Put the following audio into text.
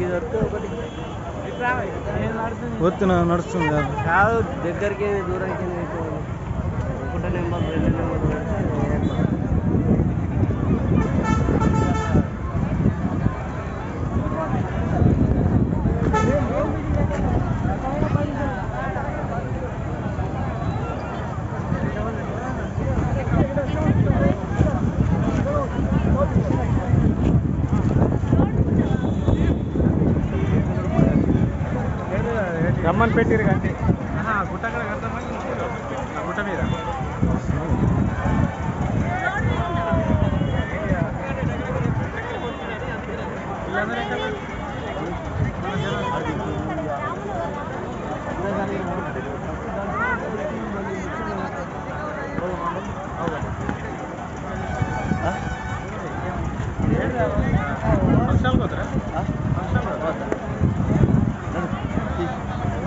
వస్తున్నా నడుస్తుంది కాదు దగ్గరికి దూరానికి ఒకటో నెంబర్ 2 నెంబర్ రమ్మని పెట్టిరు కానీ